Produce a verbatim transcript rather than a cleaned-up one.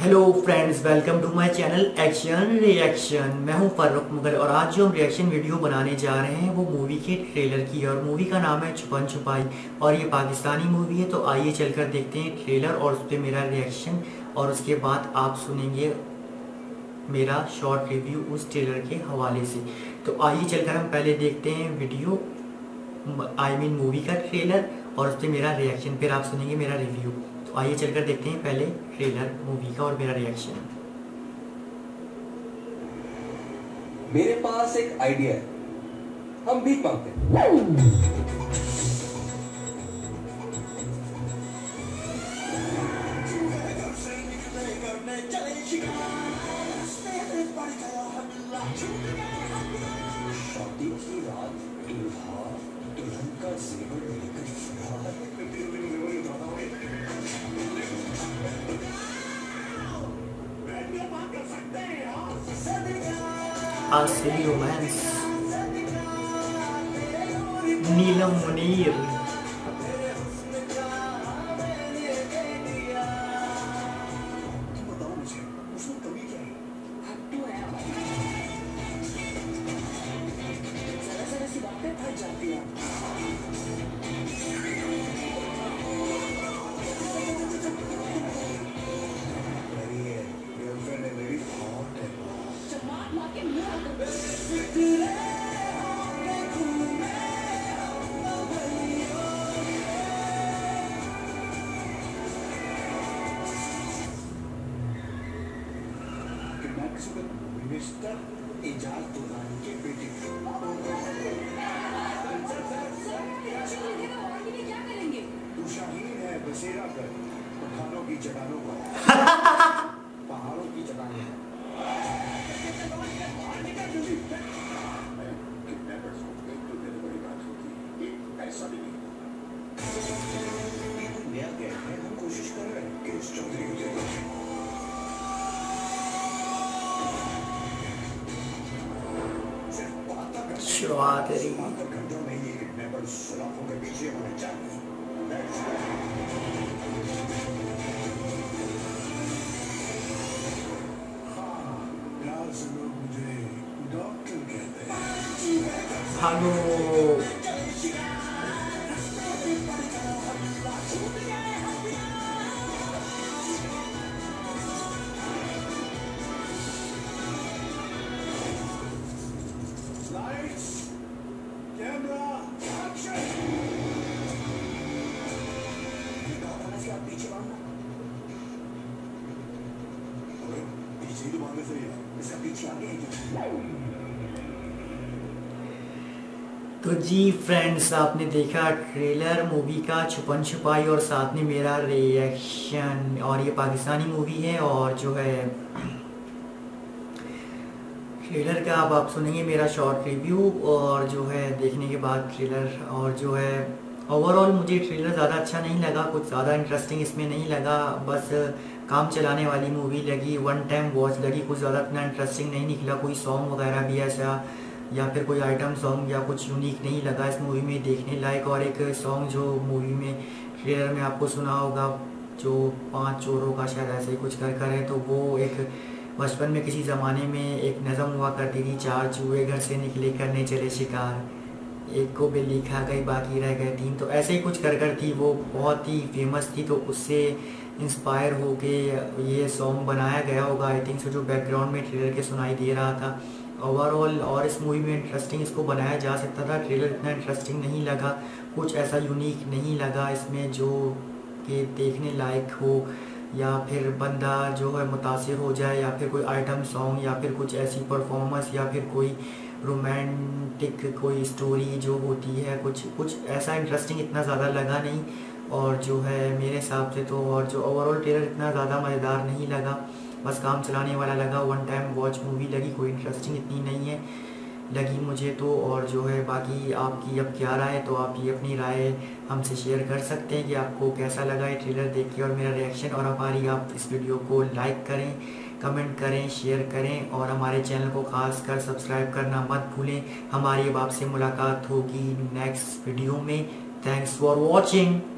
Hello friends, welcome to my channel action reaction. मैं हूं फर्रुख मुगल और आज जो हम रिएक्शन वीडियो बनाने जा रहे हैं वो मूवी के ट्रेलर की है और मूवी का नाम है छुपन छुपाई और ये पाकिस्तानी मूवी है। तो आइए चलकर देखते हैं ट्रेलर और उस पर मेरा रिएक्शन और उसके बाद आप सुनेंगे मेरा शॉर्ट रिव्यू उस ट्रेलर के हवाले से। तो आइए चलकर हम पहले देखते हैं वीडियो आई मीन मूवी का ट्रेलर और उस पर मेरा रिएक्शन, फिर आप सुनेंगे मेरा रिव्यू। तो आइए चलकर देखते हैं पहले ट्रेलर मूवी का और मेरा रिएक्शन। मेरे पास एक आइडिया है, हम भीख मांगते हैं। शादी की रात दुल्हा दुल्हन का जेवर लेकर आसरी रोमांस, नीलम मुनीर, मिस्टर इजाज दुल्हन के बेटे क्या करेंगे? तू शाहीन है, बसेरा कर पठानों की चट्टानों पर पहाड़ों की चट्टानों ऐसा भी नहीं नया गया है। हम कोशिश कर रहे हैं कि इस चौधरी घंटों में ये किडनैपर सलाखों के पीछे होने चाहिए। हाँ, प्यार से लोग मुझे डॉक्टर कहते हैं। हेलो तो जी फ्रेंड्स, आपने देखा ट्रेलर मूवी का छुपन छुपाई और साथ में मेरा रिएक्शन। और ये पाकिस्तानी मूवी है और जो है ट्रेलर का अब आप सुनेंगे मेरा शॉर्ट रिव्यू और जो है देखने के बाद ट्रेलर। और जो है ओवरऑल मुझे ट्रेलर ज़्यादा अच्छा नहीं लगा, कुछ ज़्यादा इंटरेस्टिंग इसमें नहीं लगा, बस काम चलाने वाली मूवी लगी, वन टाइम वॉच लगी, कुछ ज़्यादा इतना इंटरेस्टिंग नहीं निकला। कोई सॉन्ग वगैरह भी ऐसा या फिर कोई आइटम सॉन्ग या कुछ यूनिक नहीं लगा इस मूवी में देखने लायक। और एक सॉन्ग जो मूवी में ट्रेलर में आपको सुना होगा, जो पांच चोरों का शायद ऐसे ही कुछ कर कर है, तो वो एक बचपन में किसी ज़माने में एक नज़म हुआ करती थी, चार चूहे घर से निकले करने चले शिकार, एक को बिल्ली खा गई बाकी रह गए तीन। तो ऐसे ही कुछ कर कर थी, वो बहुत ही फेमस थी, तो उससे इंस्पायर होके ये सॉन्ग बनाया गया होगा आई थिंक। सो जो बैकग्राउंड में ट्रेलर के सुनाई दे रहा था ओवरऑल। और इस मूवी में इंटरेस्टिंग इसको बनाया जा सकता था, ट्रेलर इतना इंटरेस्टिंग नहीं लगा, कुछ ऐसा यूनिक नहीं लगा इसमें जो कि देखने लायक हो या फिर बंदा जो है मुतासिर हो जाए, या फिर कोई आइटम सॉन्ग या फिर कुछ ऐसी परफॉर्मेंस या फिर कोई रोमांटिक कोई स्टोरी जो होती है, कुछ कुछ ऐसा इंटरेस्टिंग इतना ज़्यादा लगा नहीं। और जो है मेरे हिसाब से तो और जो ओवरऑल ट्रेलर इतना ज़्यादा मज़ेदार नहीं लगा, बस काम चलाने वाला लगा, वन टाइम वॉच मूवी लगी, कोई इंटरेस्टिंग इतनी नहीं है लगी मुझे तो। और जो है बाकी आपकी अब क्या राय है, तो आप ये अपनी राय हमसे शेयर कर सकते हैं कि आपको कैसा लगा ये ट्रेलर देख के और मेरा रिएक्शन। और हमारी आप इस वीडियो को लाइक करें, कमेंट करें, शेयर करें और हमारे चैनल को खास कर सब्सक्राइब करना मत भूलें। हमारी अब आपसे मुलाकात होगी नेक्स्ट वीडियो में। Thanks for watching.